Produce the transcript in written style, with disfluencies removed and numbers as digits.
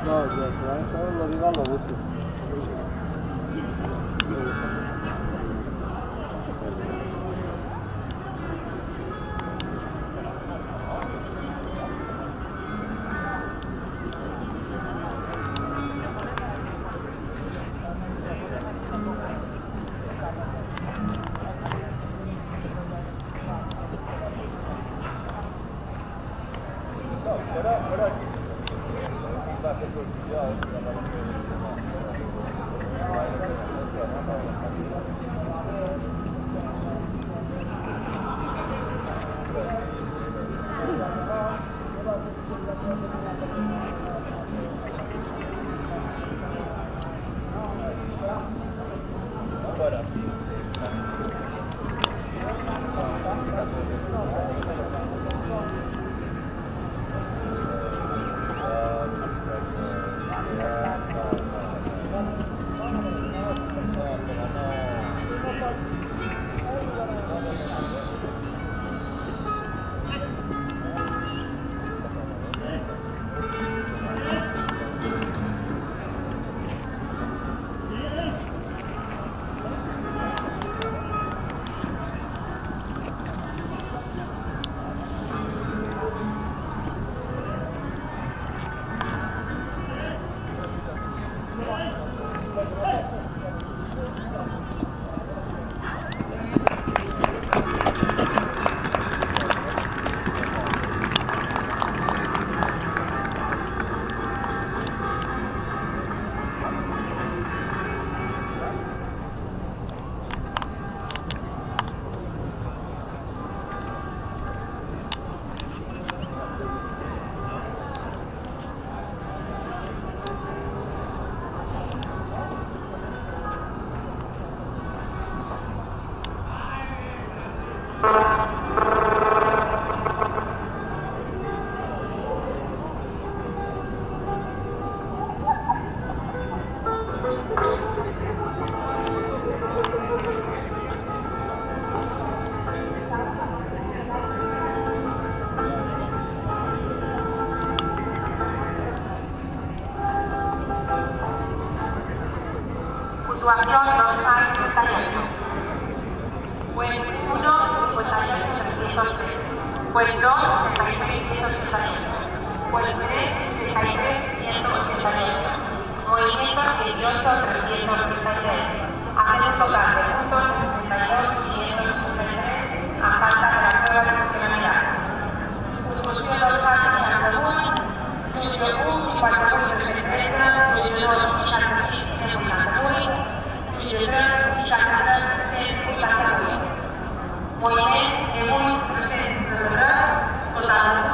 No, ya, lo digo a lo útil. Puntuación dorsal 68. Pues 1, 58.703. Pues 2, 66.188. Pues 3, 63.188. Movimiento 18.333. Hacer un total de puntos 62.563 a falta de la prueba de funcionalidad. Puntuación dorsal 69. Número 1, 4.330. Número 2, 66. Moviments de 8 present de les, total